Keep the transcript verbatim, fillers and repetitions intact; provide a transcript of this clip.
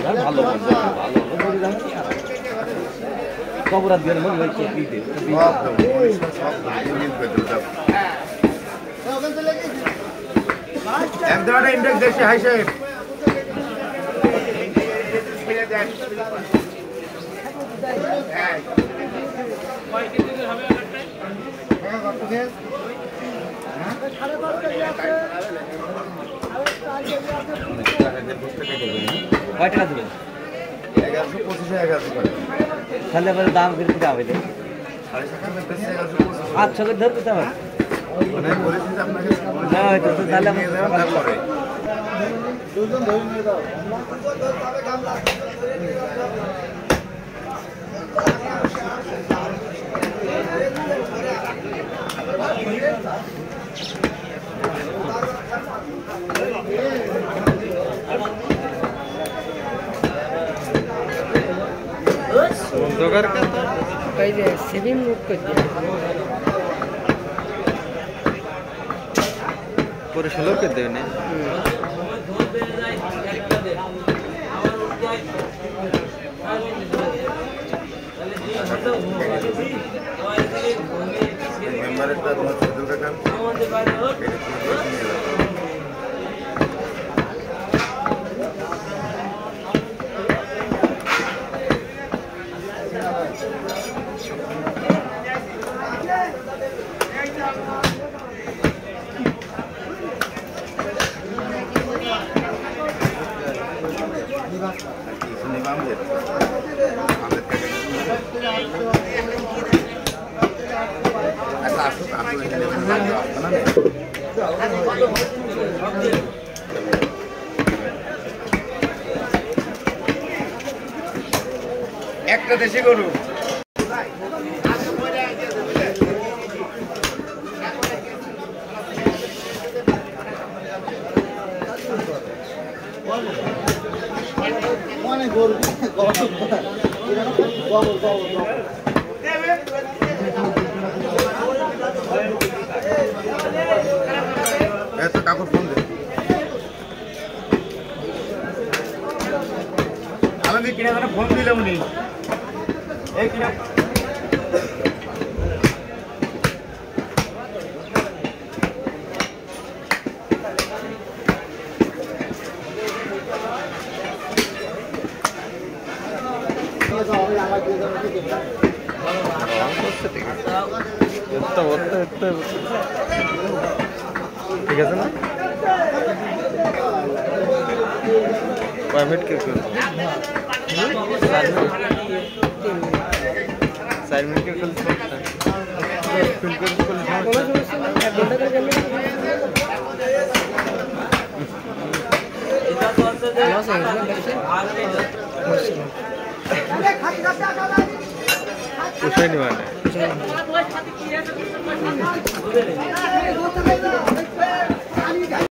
ভালো ভালো কবরাত দিয়ে মনে হচ্ছে দিতে এক ধরনের ইন্ডেক্স দেশে হাই সাহেব কয় টাকা দেবেন? এগারোশো পঁচিশে এগারোশো করে তাহলে এবারে দাম কিন্তু যাবে আটশো করে ধরতে হবে না হয়তো তো তাহলে সেভিং মুখ করে পরে ষোলো করে দেবেন একটা দেশি গরু এত কাপড় ফোন দে আমি কিনা ফোন দিলাম উনি এই কিনা ঠিক আছে না প্রাইভেট কে চার মিনিট কে পুষাই নিবা